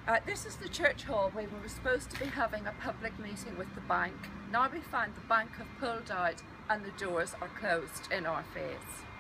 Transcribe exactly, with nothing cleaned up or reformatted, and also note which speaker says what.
Speaker 1: Uh, this is the church hall where we were supposed to be having a public meeting with the bank. Now we find the bank have pulled out and the doors are closed in our face.